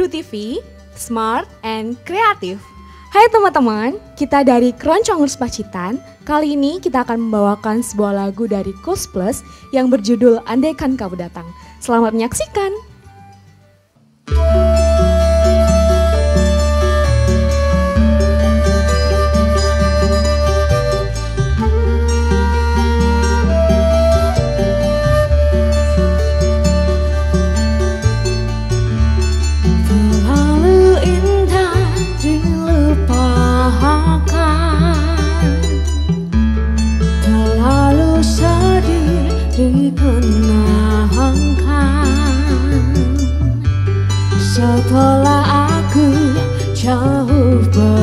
Blue TV, Smart and Kreatif. Hai teman-teman, kita dari Keroncong Pacitan. Kali ini kita akan membawakan sebuah lagu dari Koes Plus yang berjudul Andaikan Kau Datang. Selamat menyaksikan. Setelah aku jauh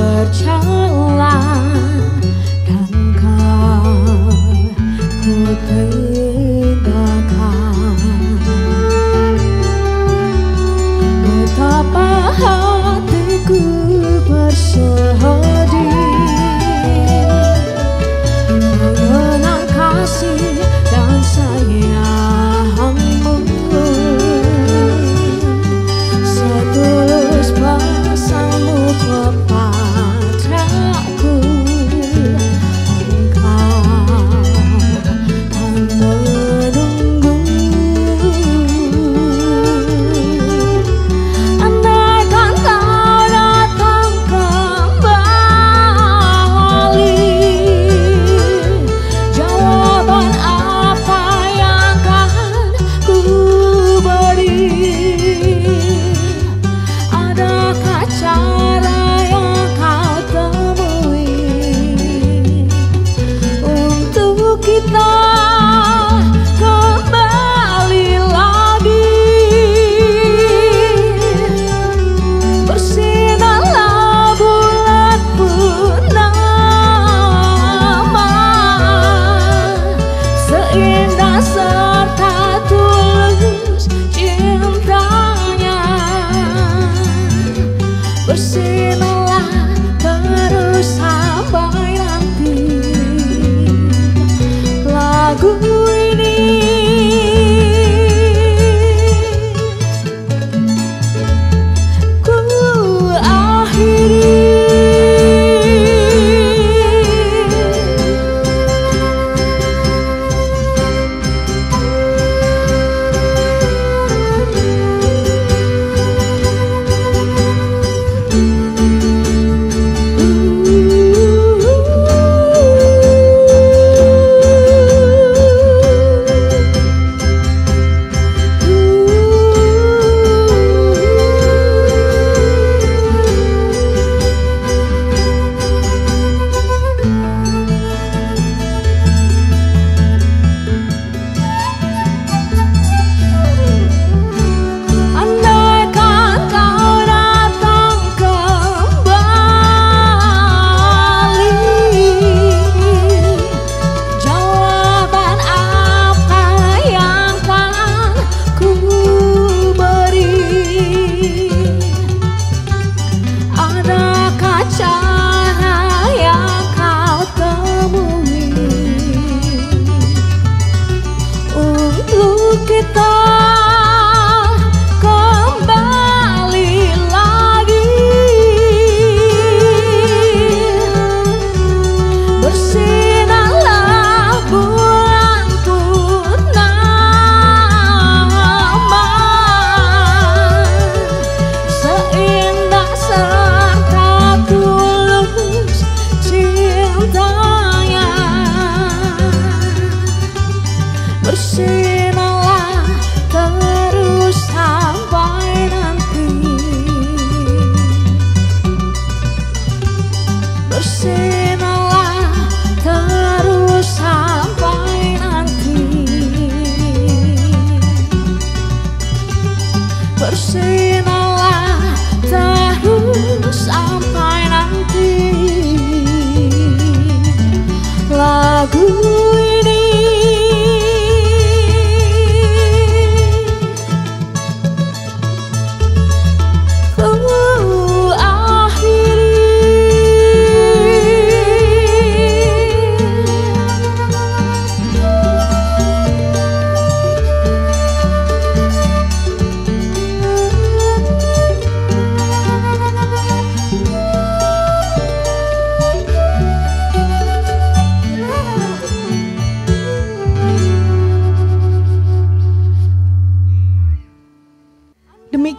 berjalan dan kau ku tinggalkan, betapa hatiku bersedih mengenang kasih dan sayangmu. Setulus pesanmu kepadaku, engkau kan menunggu. Andaikan kau datang kembali, jawaban apa yang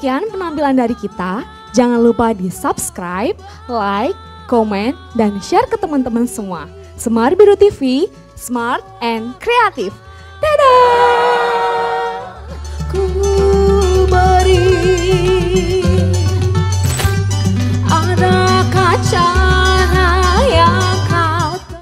sekian penampilan dari kita. Jangan lupa di subscribe, like, komen, dan share ke teman-teman semua. Semar Biru TV, smart and kreatif. Dadah!